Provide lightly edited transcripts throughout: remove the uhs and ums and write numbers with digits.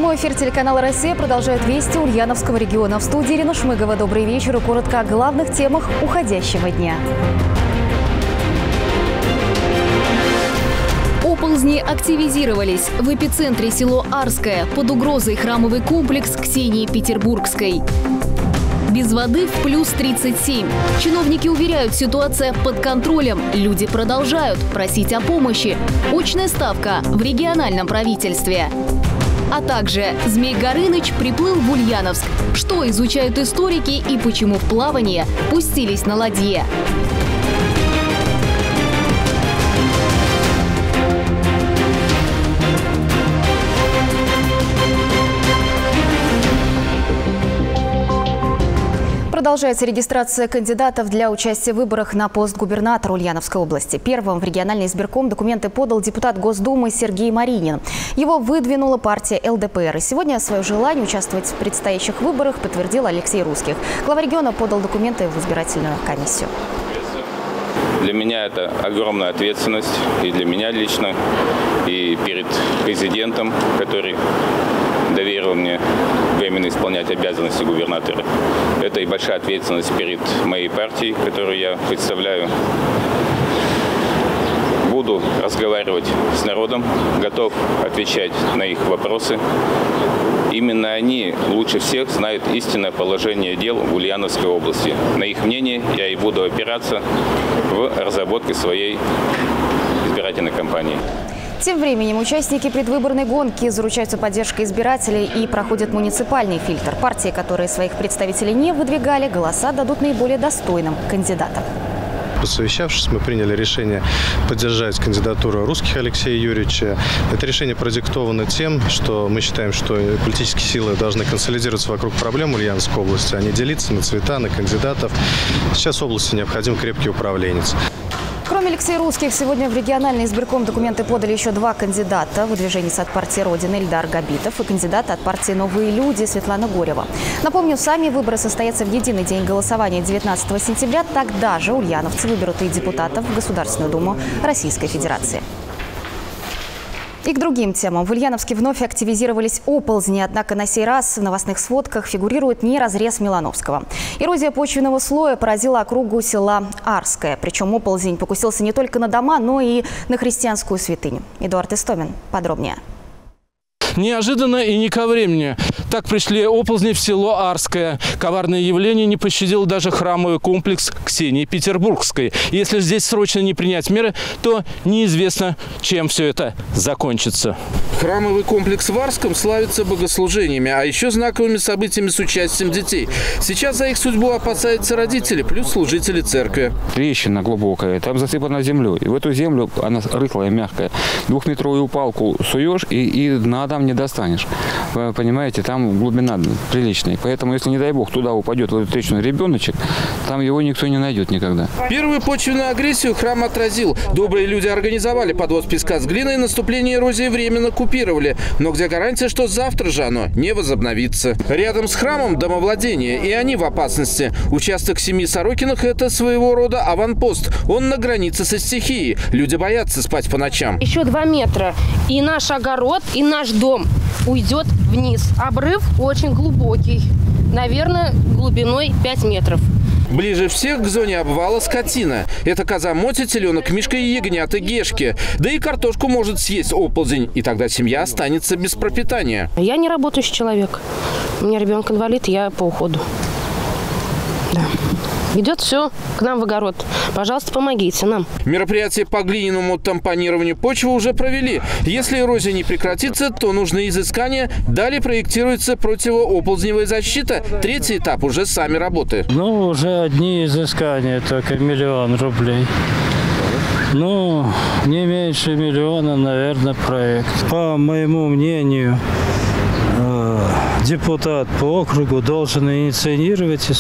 Снова эфир телеканала «Россия» продолжает вести Ульяновского региона. В студии Ирина Шмыгова. Добрый вечер и коротко о главных темах уходящего дня. Оползни активизировались. В эпицентре село Арское. Под угрозой храмовый комплекс Ксении Петербургской. Без воды в плюс 37. Чиновники уверяют, ситуация под контролем. Люди продолжают просить о помощи. Очная ставка в региональном правительстве. А также Змей Горыныч приплыл в Ульяновск. Что изучают историки и почему в плавание пустились на ладье. Продолжается регистрация кандидатов для участия в выборах на пост губернатора Ульяновской области. Первым в региональный избирком документы подал депутат Госдумы Сергей Маринин. Его выдвинула партия ЛДПР. И сегодня свое желание участвовать в предстоящих выборах подтвердил Алексей Русских. Глава региона подал документы в избирательную комиссию. Для меня это огромная ответственность, и для меня лично, и перед президентом, который доверил мне временно исполнять обязанности губернатора. Это и большая ответственность перед моей партией, которую я представляю. Буду разговаривать с народом, готов отвечать на их вопросы. Именно они лучше всех знают истинное положение дел в Ульяновской области. На их мнение я и буду опираться в разработке своей избирательной кампании. Тем временем участники предвыборной гонки заручаются поддержкой избирателей и проходят муниципальный фильтр. Партии, которые своих представителей не выдвигали, голоса дадут наиболее достойным кандидатам. Посовещавшись, мы приняли решение поддержать кандидатуру Русских Алексея Юрьевича. Это решение продиктовано тем, что мы считаем, что политические силы должны консолидироваться вокруг проблем Ульяновской области, а не делиться на цвета, на кандидатов. Сейчас области необходим крепкий управленец. Кроме Алексея Русских, сегодня в региональный избирком документы подали еще два кандидата. Выдвиженец от партии «Родина» Ильдар Габитов и кандидат от партии «Новые люди» Светлана Горева. Напомню, сами выборы состоятся в единый день голосования 19 сентября. Тогда же ульяновцы выберут и депутатов в Государственную Думу Российской Федерации. И к другим темам. В Ульяновске вновь активизировались оползни, однако на сей раз в новостных сводках фигурирует не разрез Милановского. Эрозия почвенного слоя поразила округу села Арское. Причем оползень покусился не только на дома, но и на христианскую святыню. Эдуард Истомин подробнее. Неожиданно и не ко времени. Так пришли оползни в село Арское. Коварное явление не пощадил даже храмовый комплекс Ксении Петербургской. Если здесь срочно не принять меры, то неизвестно, чем все это закончится. Храмовый комплекс в Арском славится богослужениями, а еще знаковыми событиями с участием детей. Сейчас за их судьбу опасаются родители, плюс служители церкви. Трещина глубокая, там засыпана землей. И в эту землю, она рыхлая, мягкая. 2-метровую палку суешь и дна там не достанешь. Вы понимаете, там глубина приличная. Поэтому, если, не дай бог, туда упадет в эту трещину ребеночек, там его никто не найдет никогда. Первую почвенную агрессию храм отразил. Добрые люди организовали подвоз песка с глиной, наступление эрозии временно купировали. Но где гарантия, что завтра же оно не возобновится? Рядом с храмом домовладение, и они в опасности. Участок семьи Сорокиных – это своего рода аванпост. Он на границе со стихией. Люди боятся спать по ночам. Еще 2 метра, и наш огород, и наш дом уйдет вниз. Обрыв очень глубокий, наверное, глубиной 5 метров. Ближе всех к зоне обвала скотина. Это коза Мотя, теленок Мишка и ягнята Гешки. Да и картошку может съесть оползень, и тогда семья останется без пропитания. Я не работающий человек. У меня ребенок инвалид, я по уходу. Да. Идет все к нам в огород. Пожалуйста, помогите нам. Мероприятие по глиняному тампонированию почвы уже провели. Если эрозия не прекратится, то нужны изыскания. Далее проектируется противооползневая защита. 3-й этап уже сами работы. Ну, уже одни изыскания, только 1 000 000 рублей. Ну, не меньше 1 000 000, наверное, проект. По моему мнению, депутат по округу должен инициировать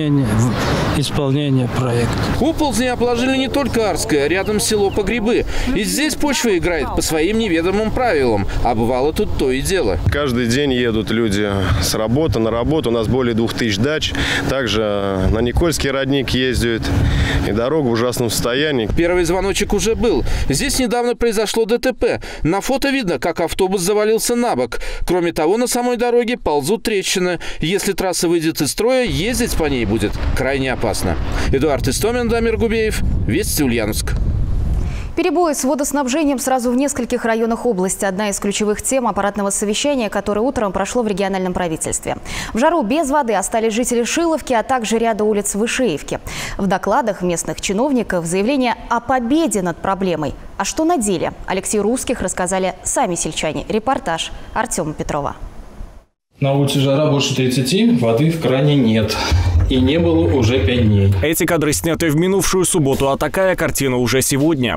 исполнение проекта. Оползни обложили не только Арское, а рядом село Погребы. И здесь почва играет по своим неведомым правилам. А бывало тут то и дело. Каждый день едут люди с работы на работу. У нас более 2000 дач. Также на Никольский родник ездят. И дорога в ужасном состоянии. Первый звоночек уже был. Здесь недавно произошло ДТП. На фото видно, как автобус завалился на бок. Кроме того, на самой дороге ползут трещины. Если трасса выйдет из строя, ездить по ней будет крайне опасно. Эдуард Истомин, Дамир Губеев, Вести, Ульяновск. Перебои с водоснабжением сразу в нескольких районах области – одна из ключевых тем аппаратного совещания, которое утром прошло в региональном правительстве. В жару без воды остались жители Шиловки, а также ряда улиц в Ишеевке. В докладах местных чиновников заявление о победе над проблемой. А что на деле? Алексею Русских рассказали сами сельчане. Репортаж Артема Петрова. На улице жара больше 30, воды в кране нет. И не было уже 5 дней. Эти кадры сняты в минувшую субботу, а такая картина уже сегодня.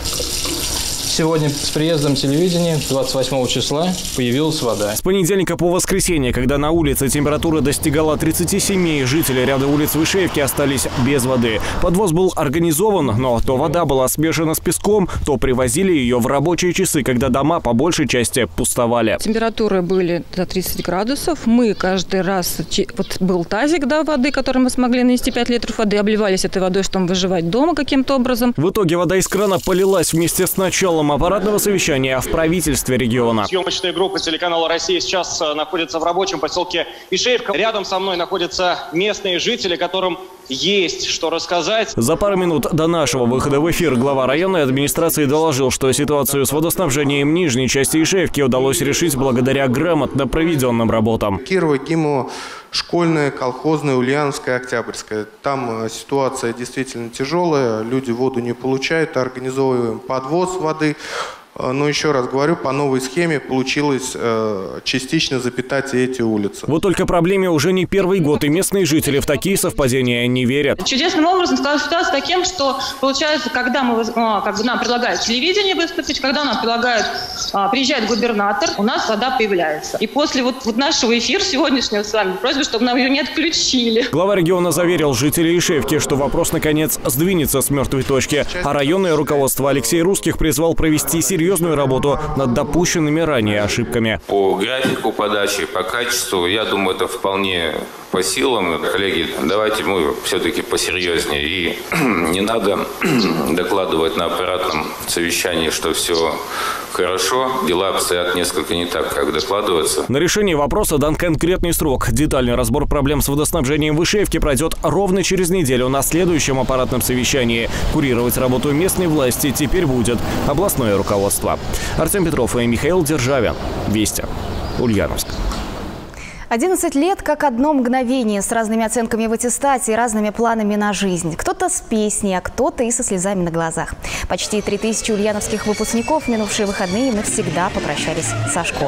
Сегодня с приездом телевидения 28 числа появилась вода. С понедельника по воскресенье, когда на улице температура достигала 37, жители ряда улиц в Ишеевке остались без воды. Подвоз был организован, но то вода была смешана с песком, то привозили ее в рабочие часы, когда дома по большей части пустовали. Температуры были до 30 градусов. Мы каждый раз, вот был тазик воды, который мы смогли нанести 5 литров воды, обливались этой водой, чтобы выживать дома каким-то образом. В итоге вода из крана полилась вместе с началом аппаратного совещания в правительстве региона. Съемочная группа телеканала «Россия» сейчас находится в рабочем поселке Ишеевка. Рядом со мной находятся местные жители, которым есть что рассказать. За пару минут до нашего выхода в эфир глава районной администрации доложил, что ситуацию с водоснабжением нижней части Ишеевки удалось решить благодаря грамотно проведенным работам. Кирово, Гимово, школьная, колхозная, Ульяновская, Октябрьская. Там ситуация действительно тяжелая, люди воду не получают, организовываем подвоз воды. Но еще раз говорю, по новой схеме получилось частично запитать и эти улицы. Вот только проблеме уже не первый год, и местные жители в такие совпадения не верят. Чудесным образом сложилась ситуация таким, что получается, когда нам предлагают телевидение выступить, когда нам предлагают, приезжает губернатор, у нас вода появляется. И после вот нашего эфира сегодняшнего с вами просьба, чтобы нам ее не отключили. Глава региона заверил жителей Ишеевки, что вопрос наконец сдвинется с мертвой точки. А районное руководство Алексей Русских призвал провести серьезную работу над допущенными ранее ошибками. По графику подачи, по качеству, я думаю, это вполне по силам. Коллеги, давайте мы все-таки посерьезнее. И не надо докладывать на аппаратном совещании, что все хорошо. Дела обстоят несколько не так, как докладывается. На решение вопроса дан конкретный срок. Детальный разбор проблем с водоснабжением в Ишеевке пройдет ровно через неделю на следующем аппаратном совещании. Курировать работу местной власти теперь будет областное руководство. Артем Петров и Михаил Державин. Вести. Ульяновск. 11 лет как одно мгновение, с разными оценками в аттестате и разными планами на жизнь. Кто-то с песней, а кто-то и со слезами на глазах. Почти 3000 ульяновских выпускников в минувшие выходные навсегда попрощались со школой.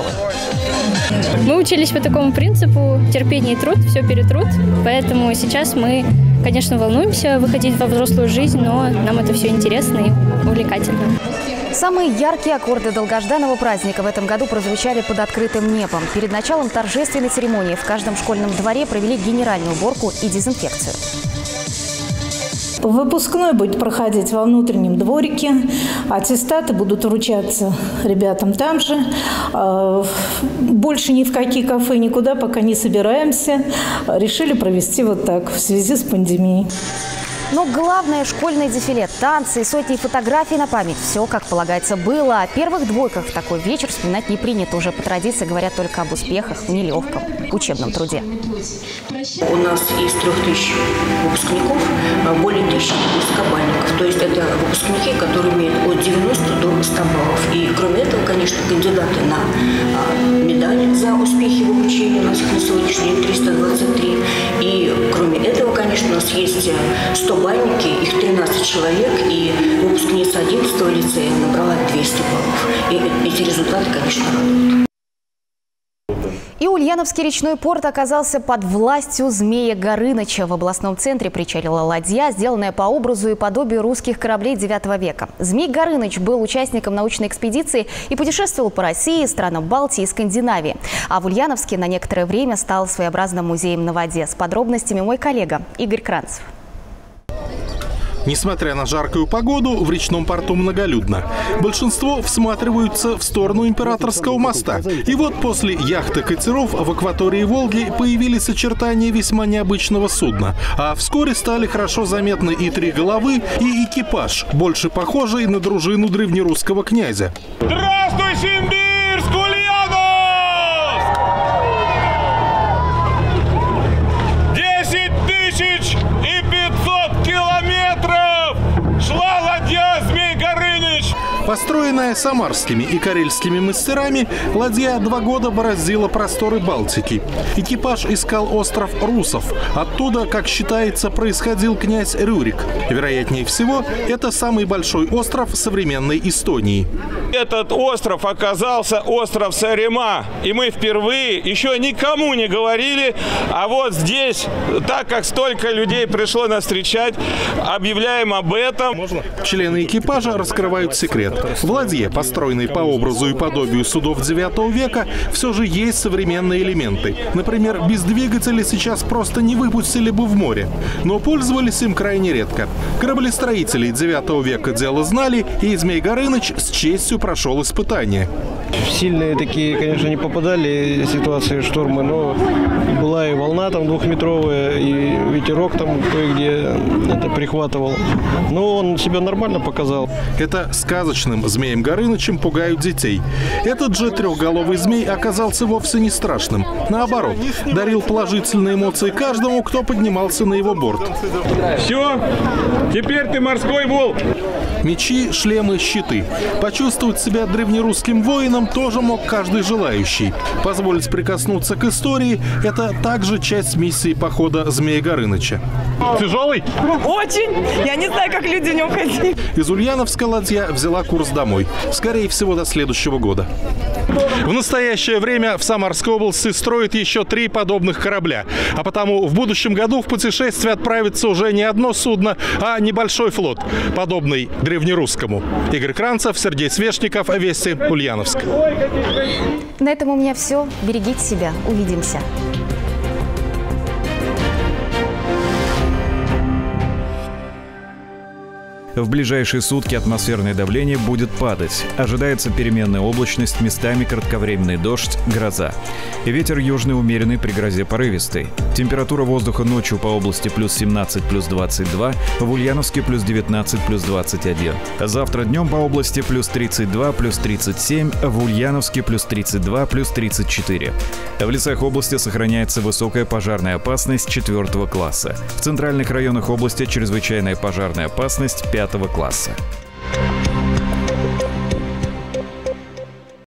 Мы учились по такому принципу: терпение и труд, все перетрут. Поэтому сейчас мы, конечно, волнуемся выходить во взрослую жизнь, но нам это все интересно и увлекательно. Самые яркие аккорды долгожданного праздника в этом году прозвучали под открытым небом. Перед началом торжественной церемонии в каждом школьном дворе провели генеральную уборку и дезинфекцию. Выпускной будет проходить во внутреннем дворике. Аттестаты будут вручаться ребятам там же. Больше ни в какие кафе, никуда пока не собираемся. Решили провести вот так в связи с пандемией. Но главное – школьное дефиле, танцы и сотни фотографий на память. Все, как полагается, было. О первых двойках в такой вечер вспоминать не принято. Уже по традиции говорят только об успехах в нелегком учебном труде. У нас из 3000 выпускников более 1000 высокобальников. То есть это выпускники, которые имеют от 90 до 100 баллов. И кроме этого, конечно, кандидаты на медаль за успехи в обучении. У нас их на сегодняшний день 323. И кроме этого, конечно, у нас есть 100-бальники, их 13 человек, и выпускница 11-го лицея набрала 200 баллов. И эти результаты, конечно, радуют. И Ульяновский речной порт оказался под властью Змея Горыныча. В областном центре причалила ладья, сделанная по образу и подобию русских кораблей IX века. Змей Горыныч был участником научной экспедиции и путешествовал по России, странам Балтии и Скандинавии. А в Ульяновске на некоторое время стал своеобразным музеем на воде. С подробностями мой коллега Игорь Кранцев. Несмотря на жаркую погоду, в речном порту многолюдно. Большинство всматриваются в сторону Императорского моста. И вот после яхты катеров в акватории Волги появились очертания весьма необычного судна. А вскоре стали хорошо заметны и 3 головы, и экипаж, больше похожий на дружину древнерусского князя. Здравствуй, Симбирск, Ульяновск! 10 500 километров шла ладья «Змей Горыныч». Построенная самарскими и карельскими мастерами, ладья 2 года бороздила просторы Балтики. Экипаж искал остров Русов. Оттуда, как считается, происходил князь Рюрик. Вероятнее всего, это самый большой остров современной Эстонии. Этот остров оказался остров Сааремаа. И мы впервые еще никому не говорили, а вот здесь, так как столько людей пришло нас встречать, объявляем об этом. Члены экипажа раскрывают секрет. В ладье, построенной по образу и подобию судов IX века, все же есть современные элементы. Например, без двигателя сейчас просто не выпустили бы в море. Но пользовались им крайне редко. Кораблестроители IX века дело знали, и Змей Горыныч с честью прошел испытание. В сильные такие, конечно, не попадали ситуации шторма, но была и волна там 2-метровая, и ветерок там кое-где это прихватывал. Но он себя нормально показал. Это сказочным Змеем Горынычем пугают детей. Этот же трехголовый змей оказался вовсе не страшным. Наоборот, дарил положительные эмоции каждому, кто поднимался на его борт. Все, теперь ты морской волк. Мечи, шлемы, щиты. Почувствовать себя древнерусским воином тоже мог каждый желающий. Позволить прикоснуться к истории – это также часть миссии похода Змея Горыныча. Тяжелый? Очень. Я не знаю, как люди в нем ходили. Из Ульяновска ладья взяла курс домой. Скорее всего, до следующего года. В настоящее время в Самарской области строят еще 3 подобных корабля. А потому в будущем году в путешествие отправится уже не одно судно, а небольшой флот, подобный древнерусскому. Игорь Кранцев, Сергей Свешников, Вести, Ульяновск. На этом у меня все. Берегите себя. Увидимся. В ближайшие сутки атмосферное давление будет падать. Ожидается переменная облачность, местами кратковременный дождь, гроза. Ветер южный умеренный, при грозе порывистый. Температура воздуха ночью по области плюс 17, плюс 22, в Ульяновске плюс 19, плюс 21. Завтра днем по области плюс 32, плюс 37, в Ульяновске плюс 32, плюс 34. В лесах области сохраняется высокая пожарная опасность 4 класса. В центральных районах области чрезвычайная пожарная опасность 5 класса.